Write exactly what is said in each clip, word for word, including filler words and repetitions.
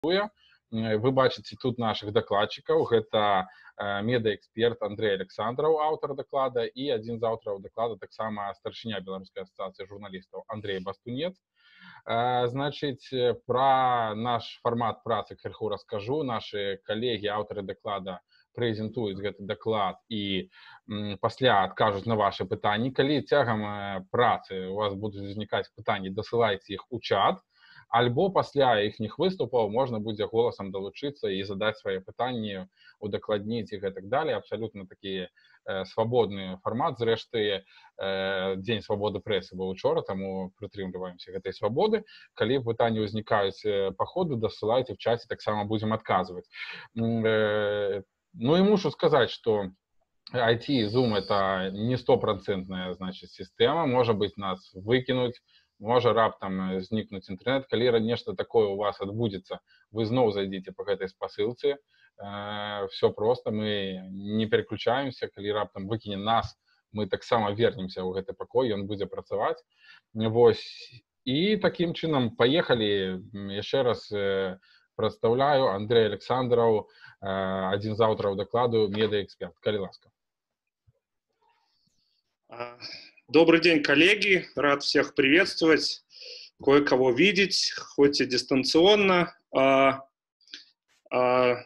Вы бачыце тут наших дакладчыкаў. Гэта медыаэксперт Андрей Александраў, аўтар даклада, і адзін з аўтараў даклада таксама старшыня Беларускай асацыяцыі журналістаў Андрей Бастунец. Значыць, пра наш фармат працы крыху раскажу. Нашы калегі, аўтары даклада, прэзентуюць гэты даклад і пасля адкажуць на вашы пытанні. Калі цягам працы у вас будуць узнікаць пытанні, дасылайце іх у чат, альбо пасля іхніх выступаў можна будзе голасам далучыцца і задаць свае пытанні, удакладніць і гэтак далей. Абсалютна такі свабодны фармат. Зрэшты, дзень свабоды прэсы быў учора, таму прытрымліваемся гэтай свабоды. Калі пытанні ўзнікаюць па ходу, дасылайце в чаце, таксама будзем адказваць. Ну і мушу сказаць, што ай ти і Zoom это не стопроцентная, значит, сістэма. Можа быць, нас выкінуць, можа раптам знікнуць інтэрнэт. Калі нешта такое у вас адбудзецца, вы зноў зайдзіце па гэтай спасылцы. Все проста, мы не переключаемся. Калі раптам выкіне нас, мы таксама вернемся ў гэты пакой, ён будзе працаваць. Вось. І такім чынам паехалі. Яшчэ раз прадстаўляю, Андрей Александраў, адзін з аўтараў дакладу, медыаэксперт. Калі ласка. Добрый день, коллеги. Рад всех приветствовать, кое-кого видеть, хоть и дистанционно. А, а,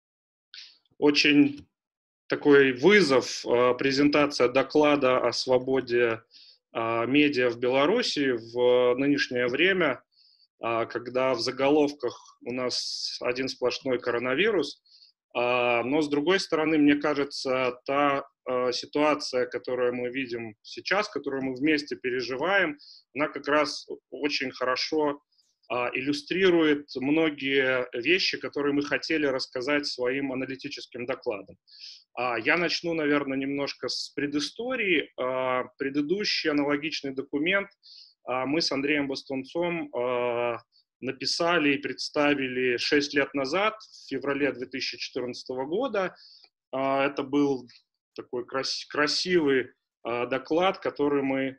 очень такой вызов, а, презентация доклада о свободе а, медиа в Беларуси в нынешнее время, а, когда в заголовках у нас один сплошной коронавирус. А, но, с другой стороны, мне кажется, та ситуация, которую мы видим сейчас, которую мы вместе переживаем, она как раз очень хорошо а, иллюстрирует многие вещи, которые мы хотели рассказать своим аналитическим докладом. А, я начну, наверное, немножко с предыстории. А, предыдущий аналогичный документ а, мы с Андреем Бастунцом а, написали и представили шесть лет назад, в феврале две тысячи четырнадцатого года. А, это был такой крас красивый э, доклад, который мы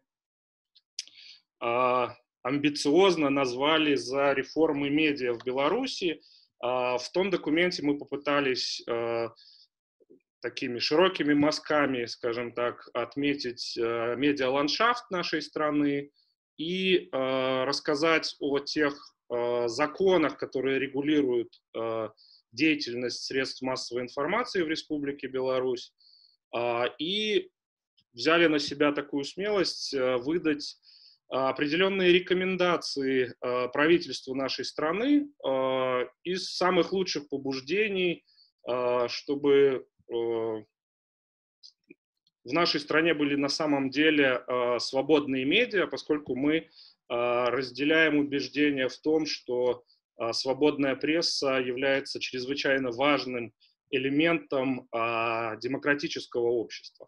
э, амбициозно назвали «За реформы медиа в Беларуси». Э, в том документе мы попытались э, такими широкими мазками, скажем так, отметить э, медиаландшафт нашей страны и э, рассказать о тех э, законах, которые регулируют э, деятельность средств массовой информации в Республике Беларусь. И взяли на себя такую смелость выдать определенные рекомендации правительству нашей страны из самых лучших побуждений, чтобы в нашей стране были на самом деле свободные медиа, поскольку мы разделяем убеждение в том, что свободная пресса является чрезвычайно важным элементом а, демократического общества.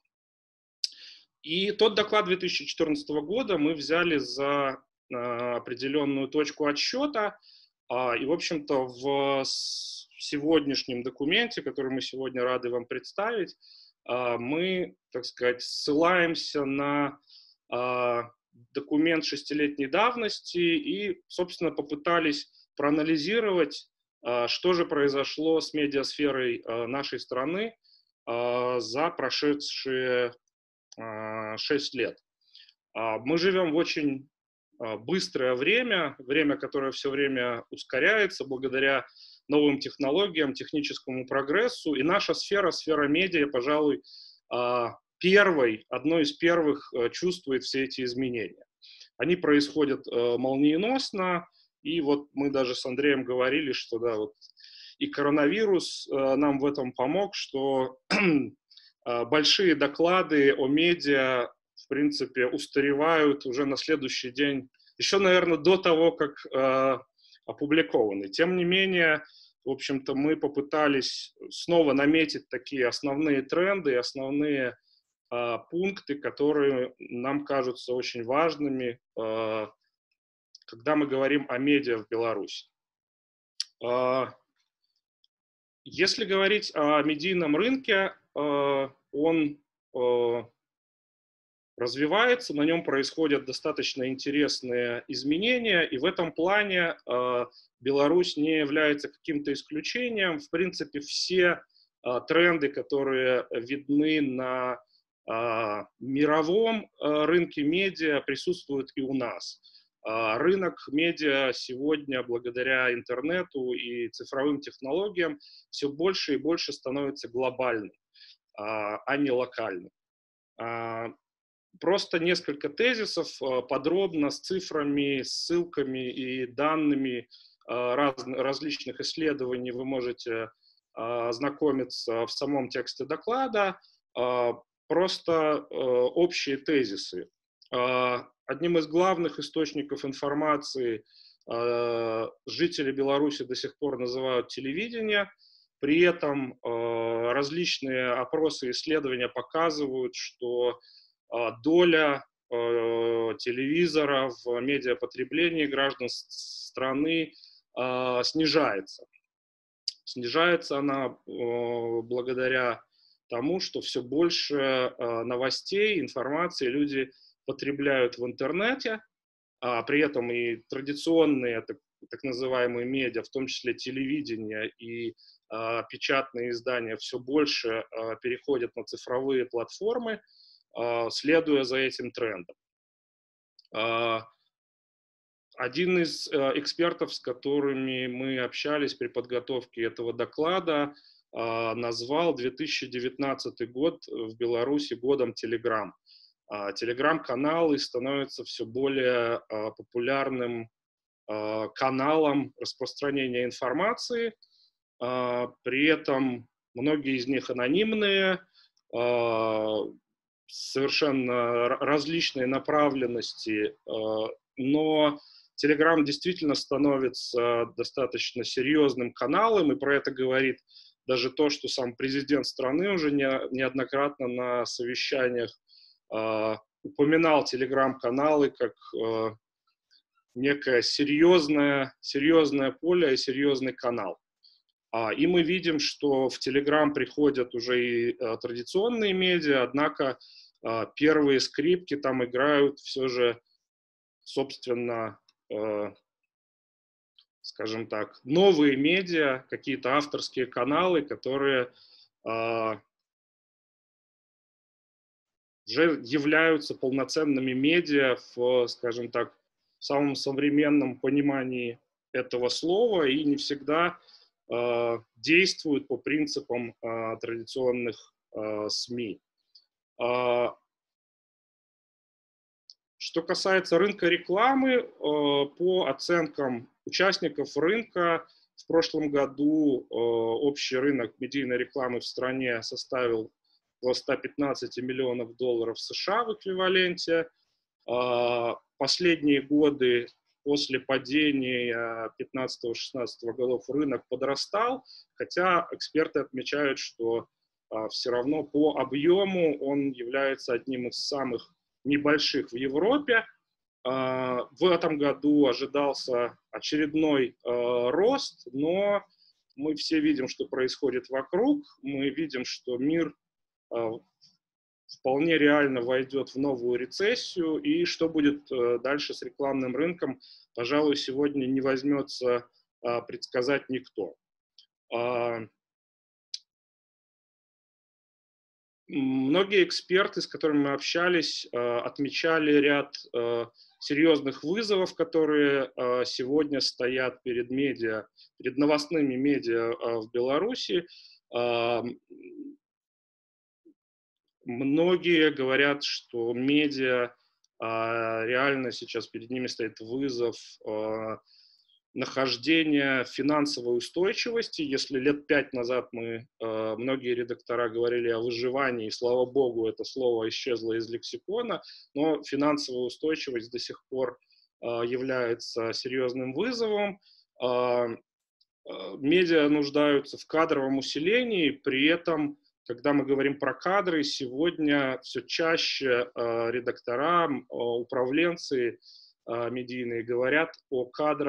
И тот доклад две тысячи четырнадцатого года мы взяли за а, определенную точку отсчета, а, и, в общем-то, в сегодняшнем документе, который мы сегодня рады вам представить, а, мы, так сказать, ссылаемся на а, документ шестилетней давности и, собственно, попытались проанализировать, что же произошло с медиасферой нашей страны за прошедшие шесть лет. Мы живем в очень быстрое время, время, которое все время ускоряется благодаря новым технологиям, техническому прогрессу. И наша сфера, сфера медиа, пожалуй, первой, одной из первых чувствует все эти изменения. Они происходят молниеносно. И вот мы даже с Андреем говорили, что да, вот и коронавирус э, нам в этом помог, что э, большие доклады о медиа, в принципе, устаревают уже на следующий день, еще, наверное, до того, как э, опубликованы. Тем не менее, в общем-то, мы попытались снова наметить такие основные тренды, основные э, пункты, которые нам кажутся очень важными, э, когда мы говорим о медиа в Беларуси. Если говорить о медийном рынке, он развивается, на нем происходят достаточно интересные изменения, и в этом плане э, Беларусь не является каким-то исключением. В принципе, все э, тренды, которые видны на э, мировом э, рынке медиа, присутствуют и у нас. Э, рынок медиа сегодня, благодаря интернету и цифровым технологиям, все больше и больше становится глобальным, э, а не локальным. Э, Просто несколько тезисов, подробно, с цифрами, ссылками и данными раз, различных исследований вы можете ознакомиться в самом тексте доклада. Просто общие тезисы. Одним из главных источников информации жители Беларуси до сих пор называют телевидение. При этом различные опросы и исследования показывают, что доля э, телевизора в медиапотреблении граждан страны э, снижается. Снижается она э, благодаря тому, что все больше э, новостей, информации люди потребляют в интернете, а при этом и традиционные так, так называемые медиа, в том числе телевидение и э, печатные издания, все больше э, переходят на цифровые платформы, следуя за этим трендом. Один из экспертов, с которыми мы общались при подготовке этого доклада, назвал две тысячи девятнадцатый год в Беларуси годом Telegram. Телеграм-каналы становятся все более популярным каналом распространения информации. При этом многие из них анонимные, совершенно различные направленности, но Telegram действительно становится достаточно серьезным каналом, и про это говорит даже то, что сам президент страны уже неоднократно на совещаниях упоминал Telegram-каналы как некое серьезное, серьезное поле и серьезный канал. И мы видим, что в Telegram приходят уже и традиционные медиа, однако первые скрипки там играют все же, собственно, скажем так, новые медиа, какие-то авторские каналы, которые уже являются полноценными медиа в, скажем так, самом современном понимании этого слова и не всегда действуют по принципам традиционных СМИ. Что касается рынка рекламы, по оценкам участников рынка, в прошлом году общий рынок медийной рекламы в стране составил около ста пятнадцати миллионов долларов США в эквиваленте. Последние годы после падения пятнадцатого-шестнадцатого годов рынок подрастал, хотя эксперты отмечают, что все равно по объему он является одним из самых небольших в Европе. В этом году ожидался очередной рост, но мы все видим, что происходит вокруг. Мы видим, что мир вполне реально войдет в новую рецессию, и что будет дальше с рекламным рынком, пожалуй, сегодня не возьмется предсказать никто. Многие эксперты, с которыми мы общались, отмечали ряд серьезных вызовов, которые сегодня стоят перед медиа, перед новостными медиа в Беларуси. Многие говорят, что медиа реально сейчас перед ними стоит вызов нахождения финансовой устойчивости. Если лет пять назад мы, э, многие редактора говорили о выживании, и, слава богу, это слово исчезло из лексикона, но финансовая устойчивость до сих пор э, является серьезным вызовом. Э, э, медиа нуждаются в кадровом усилении, при этом, когда мы говорим про кадры, сегодня все чаще э, редактора, э, управленцы э, медийные говорят о кадрах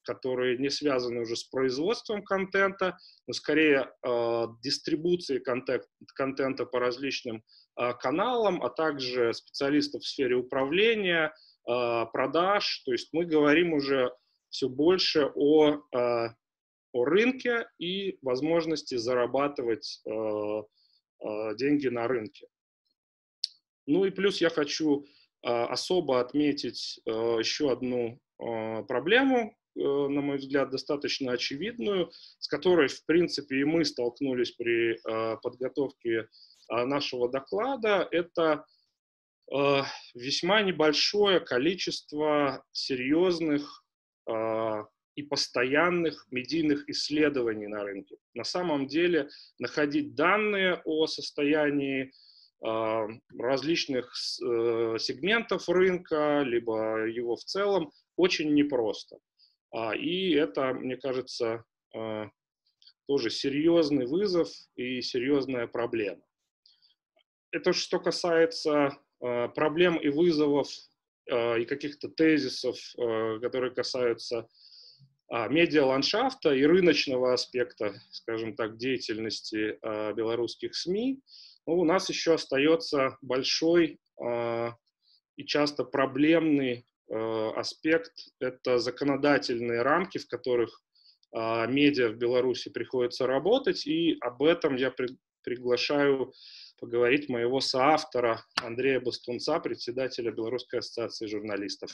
которые не связаны уже с производством контента, но скорее э, дистрибуцией контент, контента по различным э, каналам, а также специалистов в сфере управления, э, продаж. То есть мы говорим уже все больше о, э, о рынке и возможности зарабатывать э, э, деньги на рынке. Ну и плюс я хочу э, особо отметить э, еще одну э, проблему, на мой взгляд, достаточно очевидную, с которой, в принципе, и мы столкнулись при э, подготовке э, нашего доклада. Это э, весьма небольшое количество серьезных э, и постоянных медийных исследований на рынке. На самом деле, находить данные о состоянии э, различных э, сегментов рынка, либо его в целом, очень непросто. И это, мне кажется, тоже серьезный вызов и серьезная проблема. Это что касается проблем и вызовов и каких-то тезисов, которые касаются медиаландшафта и рыночного аспекта, скажем так, деятельности белорусских СМИ. Но у нас еще остается большой и часто проблемный аспект – это законодательные рамки, в которых э, медиа в Беларуси приходится работать, и об этом я при, приглашаю поговорить моего соавтора Андрея Бастунца, председателя Белорусской ассоциации журналистов.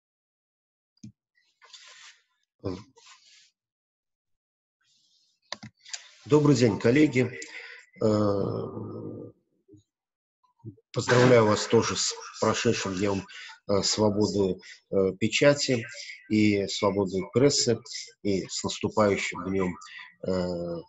Добрый день, коллеги. Поздравляю вас тоже с прошедшим днем свободы э, печати и свободы прессы, и с наступающим днем э,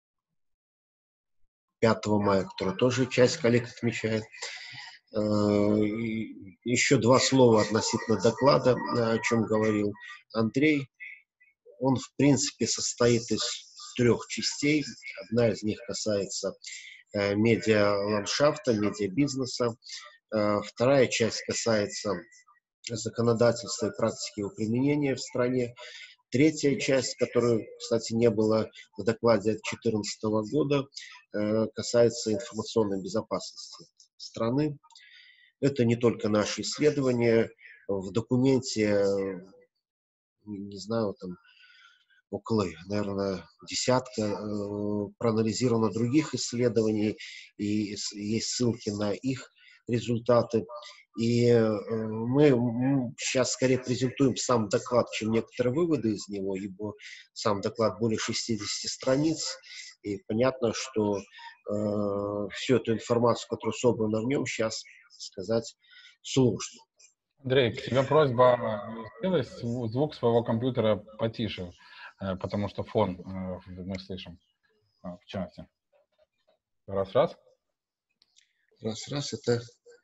пятого мая, который тоже часть коллег отмечает. Э, еще два слова относительно доклада, о чем говорил Андрей. Он, в принципе, состоит из трех частей. Одна из них касается э, медиа-ландшафта, медиа-бизнеса. Э, вторая часть касается законодательства и практики его применения в стране. Третья часть, которой, кстати, не было в докладе от две тысячи четырнадцатого года, касается информационной безопасности страны. Это не только наши исследования. В документе, не знаю, там около, наверное, десятка проанализировано других исследований, и есть ссылки на их результаты. И мы сейчас скорее презентуем сам доклад, чем некоторые выводы из него, ибо сам доклад более шестидесяти страниц, и понятно, что э, всю эту информацию, которая собрана в нем, сейчас сказать сложно. Андрей, к тебе просьба, сделай звук своего компьютера потише, потому что фон мы слышим в чате. Раз-раз. Раз-раз, это...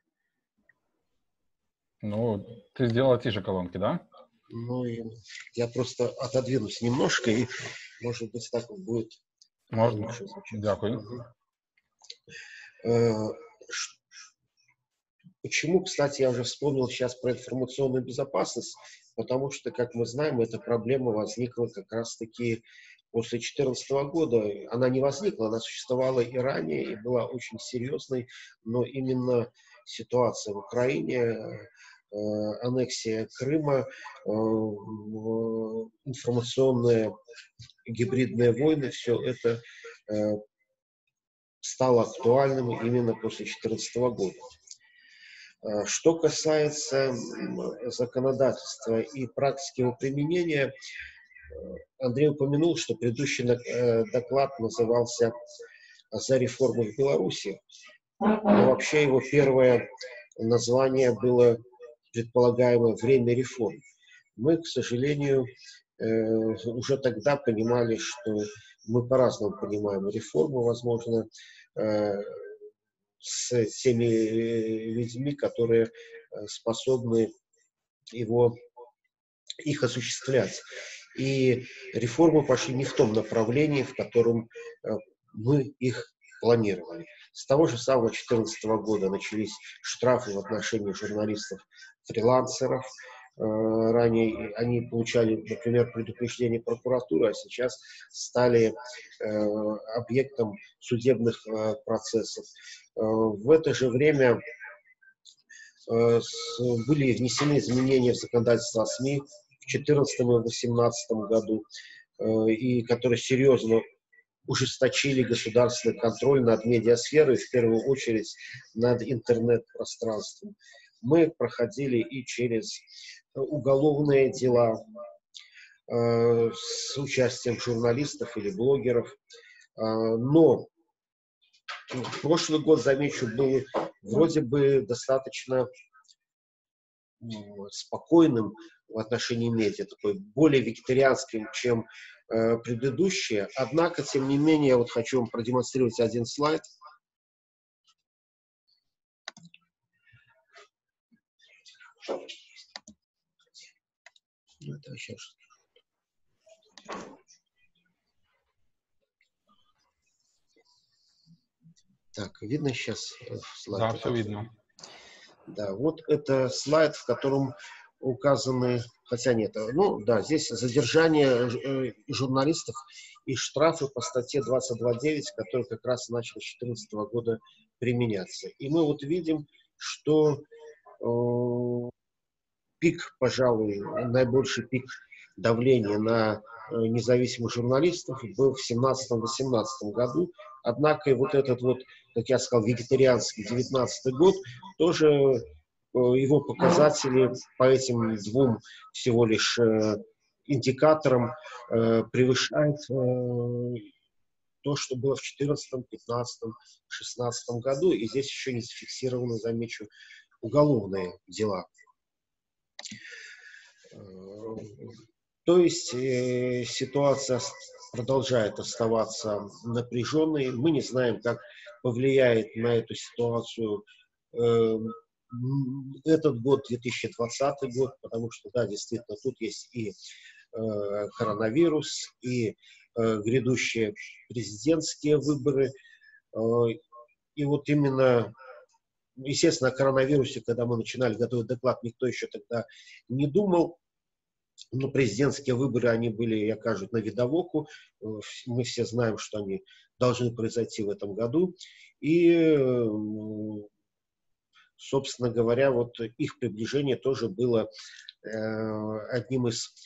Ну, ты сделала тише колонки, да? Ну, я просто отодвинусь немножко, и, может быть, так будет Может, лучше звучать. Дякую. Угу. Почему, кстати, я уже вспомнил сейчас про информационную безопасность, потому что, как мы знаем, эта проблема возникла как раз-таки после две тысячи четырнадцатого года. Она не возникла, она существовала и ранее, и была очень серьезной, но именно ситуация в Украине, аннексия Крыма, информационные гибридные войны, все это стало актуальным именно после две тысячи четырнадцатого года. Что касается законодательства и практики его применения, Андрей упомянул, что предыдущий доклад назывался «За реформы в Беларуси». Но вообще его первое название было предполагаемое «Время реформ». Мы, к сожалению, уже тогда понимали, что мы по-разному понимаем реформу, возможно, с теми людьми, которые способны его, их осуществлять. И реформы пошли не в том направлении, в котором мы их планировали. С того же самого две тысячи четырнадцатого года начались штрафы в отношении журналистов-фрилансеров, Ранее они получали, например, предупреждение прокуратуры, а сейчас стали объектом судебных процессов. В это же время были внесены изменения в законодательство о СМИ в две тысячи четырнадцатом и две тысячи восемнадцатом году, и которые серьезно ужесточили государственный контроль над медиасферой, в первую очередь над интернет-пространством. Мы проходили и через уголовные дела э, с участием журналистов или блогеров, э, но прошлый год, замечу, был вроде бы достаточно э, спокойным в отношении медиа, такой более вегетарианским, чем э, предыдущие. Однако, тем не менее, я вот хочу вам продемонстрировать один слайд. Это сейчас. Так, видно сейчас слайд? Да, все видно. Да, вот это слайд, в котором указаны, хотя нет, ну да, здесь задержание журналистов и штрафы по статье двадцать два девять, которая как раз начала с две тысячи четырнадцатого года применяться. И мы вот видим, что э, пик, пожалуй, наибольший пик давления на э, независимых журналистов был в семнадцатом-восемнадцатом году. Однако и вот этот вот, как я сказал, вегетарианский девятнадцатый год, тоже э, его показатели по этим двум всего лишь э, индикаторам э, превышают э, то, что было в четырнадцатом, пятнадцатом, шестнадцатом году. И здесь еще не зафиксированы, замечу, уголовные дела. То есть э, ситуация продолжает оставаться напряженной. Мы не знаем, как повлияет на эту ситуацию э, этот год, две тысячи двадцатый год, потому что, да, действительно, тут есть и э, коронавирус, и э, грядущие президентские выборы. Э, и вот именно, естественно, о коронавирусе, когда мы начинали готовить доклад, никто еще тогда не думал. Но президентские выборы, они были, я кажу, на видовоку. Мы все знаем, что они должны произойти в этом году. И, собственно говоря, вот их приближение тоже было одним из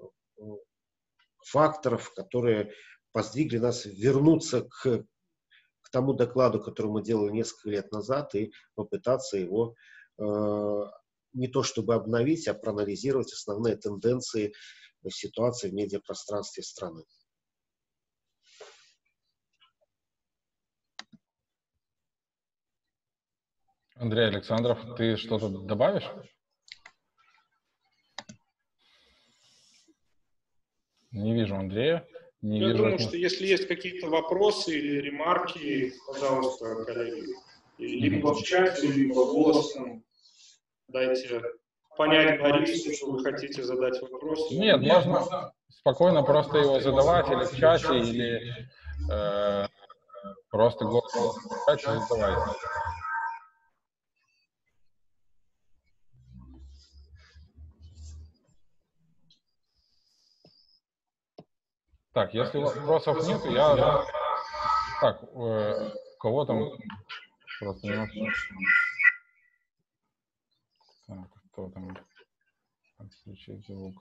факторов, которые поздвигли нас вернуться к, к тому докладу, который мы делали несколько лет назад, и попытаться его не то чтобы обновить, а проанализировать основные тенденции ситуации в медиапространстве страны. Андрей Александров, ты что-то добавишь? Не вижу Андрея. Не Я вижу думаю, этого. что если есть какие-то вопросы или ремарки, пожалуйста, коллеги, либо в чате, либо голосом дайте понять Борису, что вы хотите задать вопрос. Нет, можно спокойно просто его задавать или в чате, или э, просто голосом в чате задавайте. Так, если вопросов нет, я... Так, э, кого там... Просто немножко... Так, кто там? Отключить звук.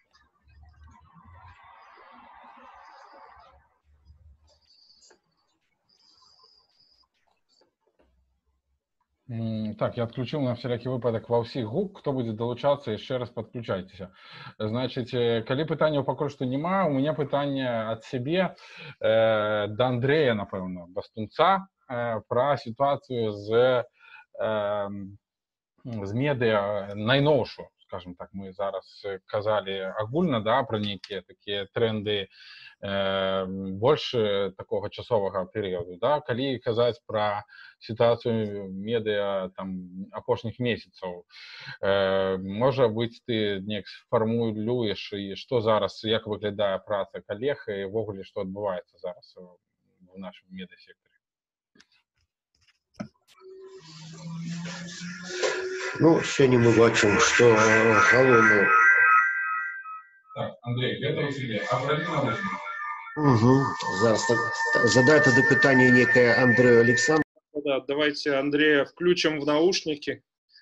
Так, я адключыў на всякі выпадак ва ўсіх гук, хто будзе далучацца, яшчэ раз падключайцеся. Значыць, калі пытанняў пакуль што няма, у мяне пытанне ад сябе э, да Андрэя, напэўна, Бастунца, э, пра сітуацыю з, э, з медыа найноўшую, скажем так, мы зараз казалі агульна, да, пра нейкія такія тренды э, больш такога часовага перыяду, да, калі казаць пра сітуацыю медыа там апошніх месяцаў, э, можа быць, ты неяк сфармулюеш, і што зараз, як выглядае праца калег і ўвогуле што адбываецца зараз в нашым медыасектары? Ну, сёння мы бачым, што галоўны... Так, Андрей, гэта ўсюды. Абради наушники. Угу. Зараз так, задай тогда питание некое Андрею Александру. Да, давайте Андрея включим в наушники.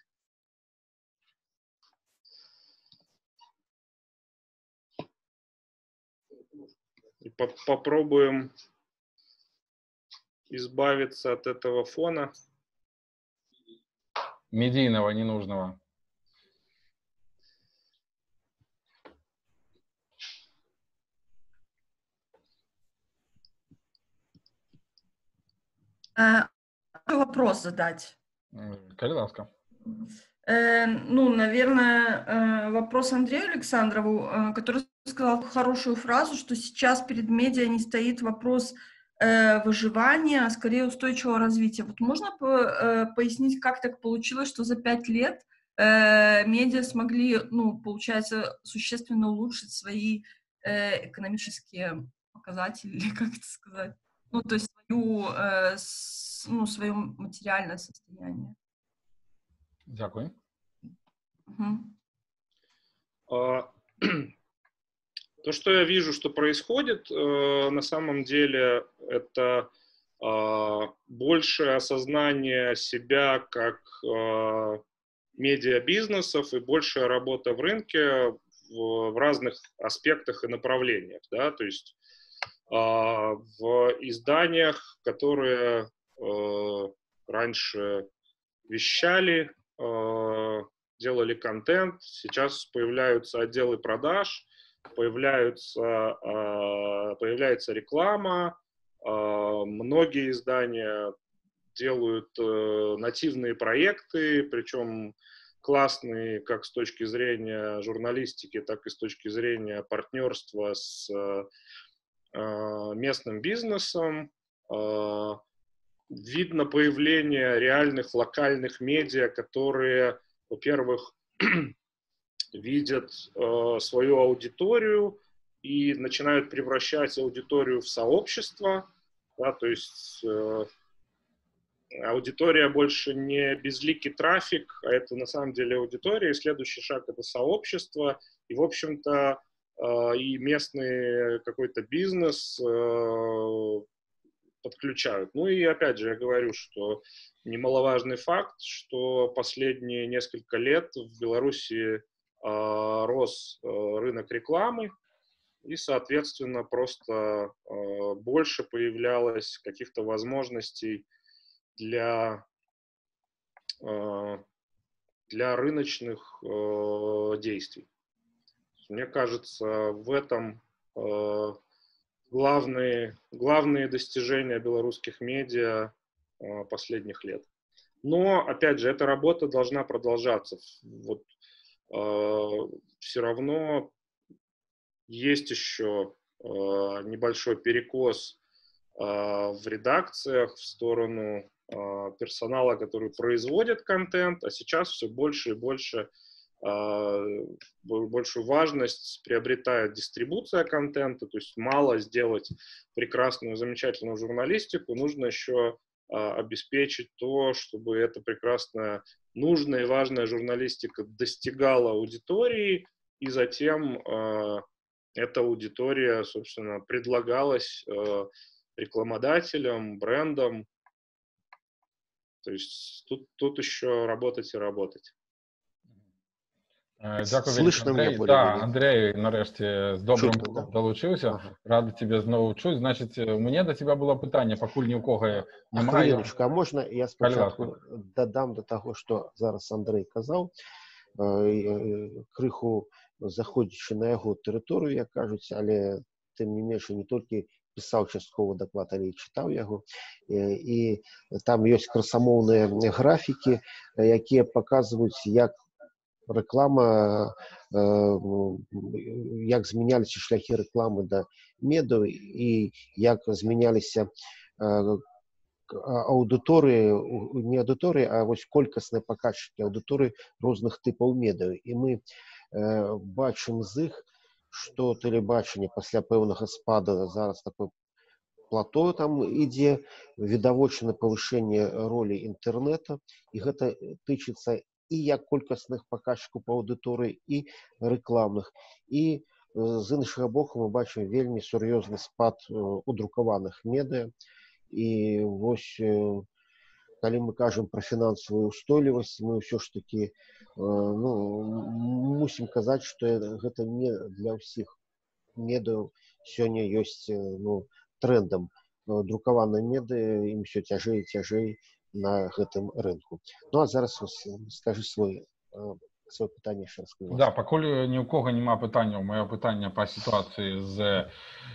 И по попробуем избавиться от этого фона. Медийного, ненужного. Э, вопрос задать. Коли ласка. Э, ну, наверное, э, вопрос Андрею Александрову, э, который сказал хорошую фразу, что сейчас перед медиа не стоит вопрос э, выживания, а скорее устойчивого развития. Вот можно по, э, пояснить, как так получилось, что за пять лет э, медиа смогли, ну, получается, существенно улучшить свои э, экономические показатели, или как это сказать? Ну, то есть свою, э, с, ну, свое материальное состояние. Дякую. Угу. А, то, что я вижу, что происходит, э, на самом деле, это э, большее осознание себя как э, медиабизнесов и большая работа в рынке в, в разных аспектах и направлениях. Да? То есть э, в изданиях, которые э, раньше вещали, э, делали контент, сейчас появляются отделы продаж, появляются, появляется реклама, многие издания делают нативные проекты, причем классные как с точки зрения журналистики, так и с точки зрения партнерства с местным бизнесом. Видно появление реальных локальных медиа, которые, во-первых, видят э, свою аудиторию и начинают превращать аудиторию в сообщество. Да, то есть э, аудитория больше не безликий трафик, а это на самом деле аудитория. И следующий шаг — это сообщество. И, в общем-то, э, и местный какой-то бизнес э, подключают. Ну и опять же, я говорю, что немаловажный факт, что последние несколько лет в Беларуси э, рос э, рынок рекламы, и, соответственно, просто э, больше появлялось каких-то возможностей для, э, для рыночных э, действий. Мне кажется, в этом э, главные, главные достижения белорусских медиа э, последних лет. Но, опять же, эта работа должна продолжаться. Вот, э, все равно есть еще э, небольшой перекос э, в редакциях в сторону э, персонала, который производит контент, а сейчас все больше и больше большую важность приобретает дистрибуция контента, то есть мало сделать прекрасную, замечательную журналистику, нужно еще а, обеспечить то, чтобы эта прекрасная, нужная и важная журналистика достигала аудитории, и затем а, эта аудитория, собственно, предлагалась а, рекламодателям, брендам. То есть тут, тут еще работать и работать. Дякую, Слышно Андрей. меня Да, Андрей, нарешті, з добрим Чутно, да? долучився. Ага. Рада тебе знову чути. Значить, у мене до тебе було питання, покуль ні у кого немає. Хвилиночку, а можна я спочатку Пожалуйста. додам до того, що зараз Андрей казав, е, е, криху заходячи на його територію, як кажуть, але тим не менше не тільки писав частково доклад, але й читав його. Е, і там є красомовні графіки, які показують, як реклама, як змінялися шляхи реклами до медіа і як змінялися аудиторії, не аудиторії, а ось кількісні показники аудиторії різних типів медіа. І ми бачимо з їх, що телебачення після певного спаду зараз такої плато там ідзе, відавочна павышэнне ролі інтэрнэта, і гэта тычыцца і як колькасных паказчыкаў па аўдыторыі, і рэкламных. І з іншага боку мы бачым вельмі сур'ёзны спад у друкаваных медыа. І вось, калі мы кажам пра фінансавую ўстойлівасць, мы ўсё ж такі ну, мусім казаць, што гэта не для ўсіх медыа сёння ёсць ну, трендам. Друкаваныя медыа ім усё цяжэй і цяжэй на гэтым рынку. Ну а зараз скажы свой свое пытанне яшчэ раз. Да, пакуль ні ў кога няма пытанняў, маё пытанне па сітуацыі з э,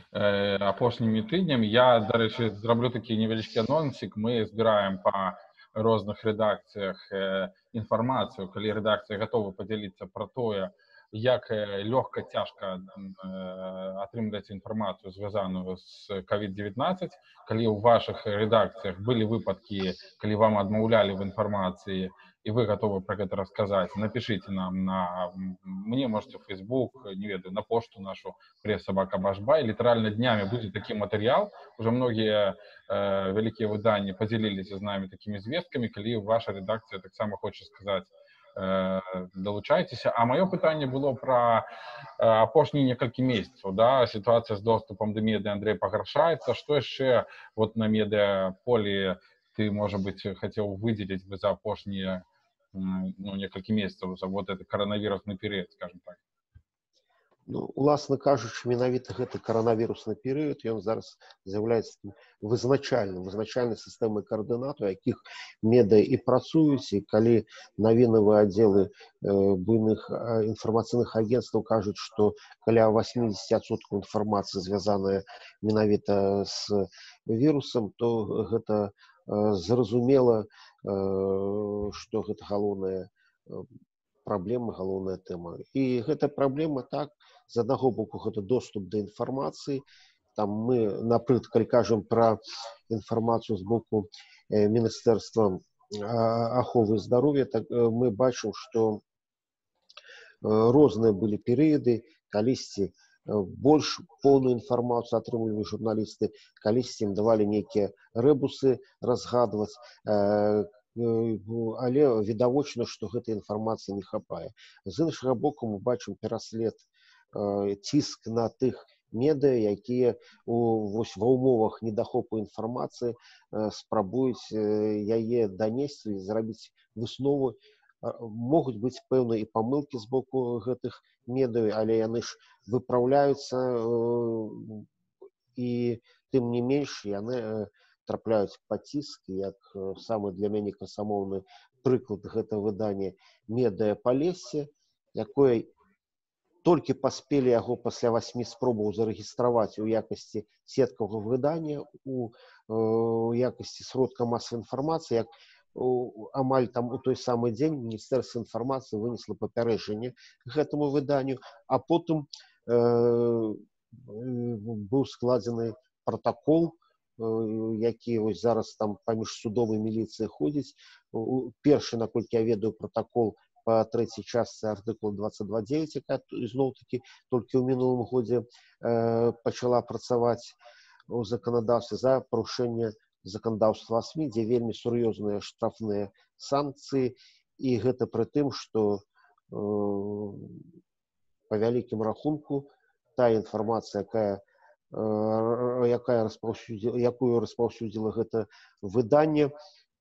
апошнімі тыднямі. Я, дарэчы, зраблю такі невялічкі анонсік. Мы збіраем па розных рэдакцыях э, інфармацыю, калі рэдакцыя гатовы падзяліцца пра тое, як лёгка, цяжка э, атрымліваць інфармацыю, звязаную з ковід дзевятнаццаць, калі ў вашых рэдакцыях былі выпадкі, калі вам адмаўлялі в інфармацыі, і вы готовы про гэта расказаць, напишите нам на мне, можете в Facebook, не ведаю, на пошту нашу пресс-собака башба, и літаральна днямі будзе такі матэрыял. Уже многія э, вялікія выданні подзяліліся з намі такімі звесткамі, калі ваша рэдакцыя таксама хоча сказаць, э, далучайцеся. А маё пытанне было пра э, апошнія некалькі месяцаў, да, сітуацыя з доступам да медыа, Андрей, пагаршаецца. Што яшчэ вот на медыаполі ты, может быть, хотел выделить бы за апошнія ну, некалькі месяцаў, за вот этот коронавірусны перыяд, скажем так? Ну, уласна кажучы, менавіта гэты коронавірусны перыяд, ён зараз з'яўляецца вызначальным, вызначальнай сістэмай каардынат, у якіх медыа і працуюць, і калі навінавыя аддзелы э, буйных э, інфармацыйных агенцтваў кажуць, што каля восемьдесят адсоткаў інфармацыі звязаная менавіта з вірусам, то гэта э, зразумела, э, што гэта галоўная э, праблема, галоўная тэма. І гэта праблема, так, з аднаго боку, гэта доступ да інфармацыі. Там мы, напрыклад, калі кажам пра інфармацыю з боку э, Міністэрства аховы здароўя, так, э, мы бачым, што э, розныя былі перыяды, калісьці э, больш поўную інфармацыю атрымлівалі журналісты, калісьці ім давалі нейкія рэбусы разгадваць, э, але відавочна, што гэтай інфармацыі не хапае. З іншага боку, мы бачым пераслед, ціск на тых медыа, якія вось ва ўмовах недахопу інфармацыі спрабуюць яе данесці, зрабіць выснову. Могуць быць пэўныя і памылкі з боку гэтых медыа, але яны ж выпраўляюцца, і тым не менш яны трапляюць пад ціск, як самы для мяне красамоўны прыклад гэта выданне «Медыа Палессе», якое толькі паспелі яго пасля васьмі спробаў зарэгістраваць у якасці сеткавага выдання, у, у якасці сродка масавай інфармацыі, як у, амаль там у той самы дзень Міністэрства інфармацыі вынесла папярэджанне гэтаму выданню, а потым э, быў складзены пратакол, які вось зараз там паміж судом і міліцыяй ходзіць. Першы, наколькі я ведаю, пратакол па трэцяй частцы артыкула двадцать два девять, якая зноў-такі толькі ў мінулым годзе э, пачала працаваць у заканадаўстве за парушэнне заканадаўства СМІ, дзе вельмі сур'ёзныя штрафныя санкцыі, і гэта пры тым, што э, па вялікім рахунку та інфармацыя, якая якая распаўсюдзіла, якую распаўсюдзіла гэта выданне,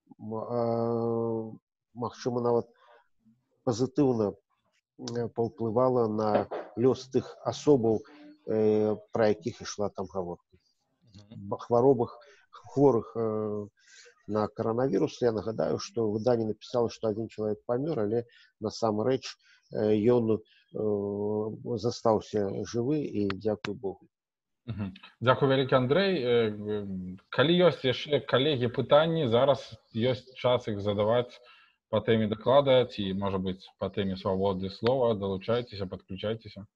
магчыма, нават пазітыўна паўплывала на лёс тых асобаў, пра якіх ішла там гаворка. Хваробах, хворых на коронавірус. Я нагадаю, што выданне напісала, што адзін чалавек памёр, але насамрэч ён застаўся жывы, і дзякуй Богу. Дзякуй вялікі, Андрэй. Калі ёсць яшчэ, калегі, пытанні, зараз ёсць час іх задаваць па тэме даклада, ці, можа быць, па тэме свабоды слова. Далучайцеся, падключайцеся.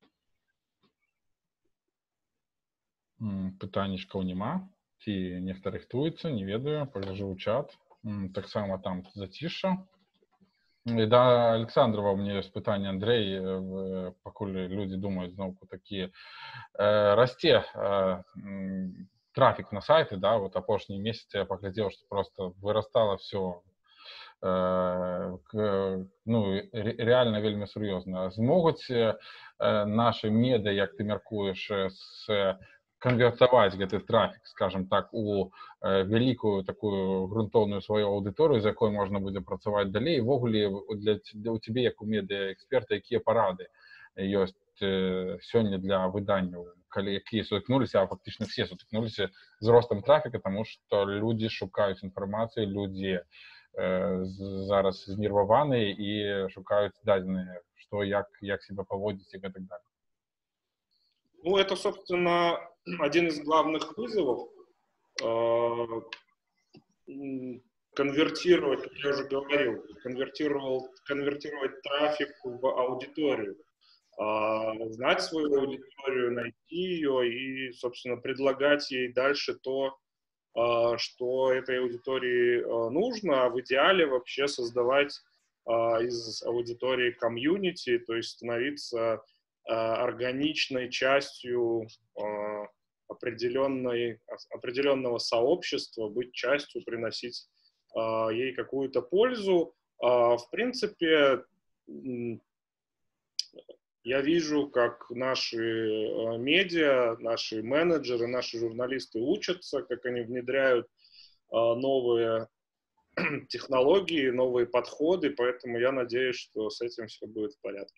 Пытаннічкаў няма. Ці нехта рыхтуецца, не ведаю, пагляджу ў чат. Таксама там зацішша. І да Александрова у меня есть пытанне, Андрей, пакуль людзі думаюць зноўку такія. Расце трафік на сайты, да, вот апошнія месяцы я паглядзеў, што просто вырастала все, э, к, ну, реально вельмі сур'ёзна. Змогуць э, наши медыа, як ты мяркуеш, с конвертаваць гэты трафік, скажем так, у э, вялікую такую грунтоўную сваю аўдыторыю, з якой можна будзе працаваць далей. Ввогуле для, для у тебе, як у медыа-эксперта, якія парады ёсць э, сёння для выданняў, калі якія сутыкнуліся, а фактычна все сутыкнуліся з ростам трафіка, таму што людзі шукаюць інфармацыю, людзі э, зараз знерваваныя і шукаюць дадзеныя, што як, як себя паводзіць і гэтак далее. Ну, это, собственно, один из главных вызовов э, конвертировать, как я уже говорил, конвертировал, конвертировать трафик в аудиторию, э, знать свою аудиторию, найти ее и, собственно, предлагать ей дальше то, э, что этой аудитории э, нужно, а в идеале вообще создавать э, из аудитории комьюнити, то есть становиться органичной частью э, определенной, определенного сообщества, быть частью, приносить э, ей какую-то пользу. Э, в принципе, я вижу, как наши э, медиа, наши менеджеры, наши журналисты учатся, как они внедряют э, новые технологии, новые подходы, поэтому я надеюсь, что с этим все будет в порядке.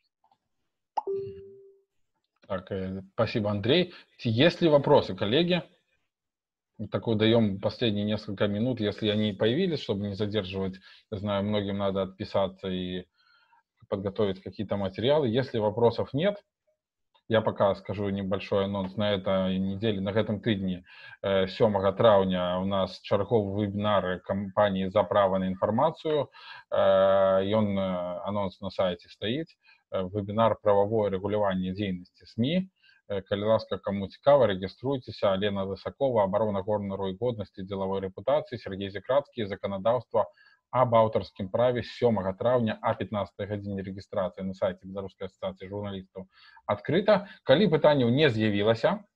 Так, спасибо, Андрей. Есть ли вопросы, коллеги? Такой даем последние несколько минут, если они появились, чтобы не задерживать. Я знаю, многим надо отписаться и подготовить какие-то материалы. Если вопросов нет, я пока скажу небольшой анонс. На этой неделе, на этом тыдні, сёмага траўня, у нас чарговы вебинар компании «За право на информацию». И он, анонс на сайте стоит. Вебинар «Правовое регулирование деятельности СМИ». Калі ласка, кому цікава, региструйтеся. Лена Лысакова, оборона гонору и годности деловой репутации, Сергей Зекратский, законодавство об авторском праве, сёмага траўня о пятнадцатай гадзіне регистрация на сайте Белорусской ассоциации журналистов открыта. Калі пытанняў не з'явілася,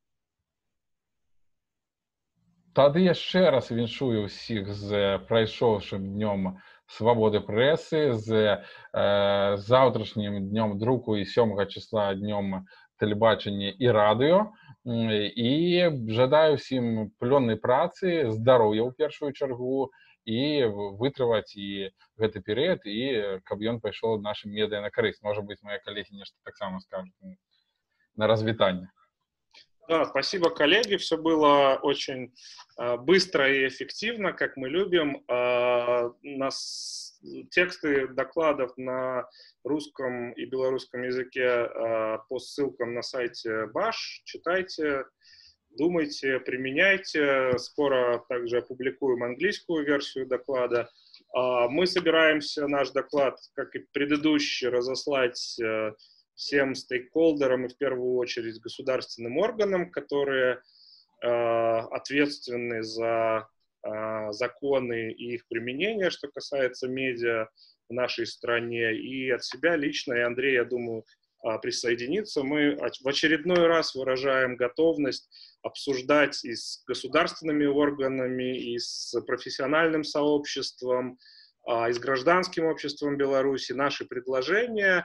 тады яшчэ раз віншую ўсіх з прайшоўшым днём свободы прессы, з э, завтрашнім днём друку і сёмага числа днём тэлебачання і радыё. І жадаю всім плённай працы, здароўя ў першую чаргу, і вытрываць і гэты перыяд, і каб ён пайшоў нашым медыа на карысць. Может быть, мои коллеги нешта таксама скажут на развитание. Да, спасибо, коллеги. Все было очень э, быстро и эффективно, как мы любим. Э, нас, тексты докладов на русском и белорусском языке э, по ссылкам на сайте Баш. Читайте, думайте, применяйте. Скоро также опубликуем английскую версию доклада. Э, мы собираемся наш доклад, как и предыдущий, разослать э, всем стейкхолдерам и в первую очередь государственным органам, которые э, ответственны за э, законы и их применение, что касается медиа в нашей стране. И от себя лично, и Андрей, я думаю, э, присоединится. Мы в очередной раз выражаем готовность обсуждать и с государственными органами, и с профессиональным сообществом, э, и с гражданским обществом Беларуси наши предложения,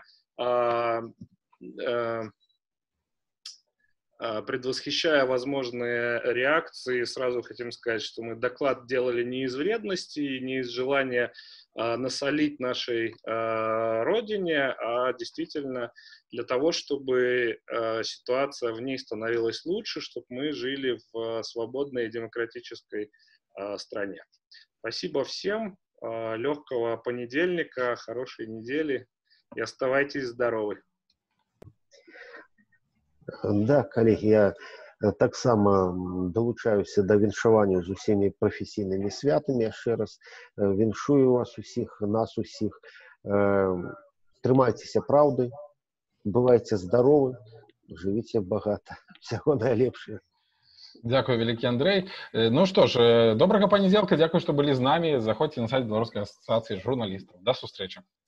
предвосхищая возможные реакции. Сразу хотим сказать, что мы доклад делали не из вредности, не из желания насолить нашей родине, а действительно для того, чтобы ситуация в ней становилась лучше, чтобы мы жили в свободной и демократической стране. Спасибо всем, легкого понедельника, хорошей недели. И оставайтесь здоровы. Да, коллеги, я таксама долучаюся до віншавання з усімі професійними святами. Ще раз віншую вас усіх, нас усіх. Тримайтеся правди, бувайте здорові, живіть багато. Всього найлепшого. Дякую, великий Андрей. Ну что ж, доброго понеделька, дякую, что были с нами. Заходите на сайт Белорусской ассоциации журналистов. До встречи.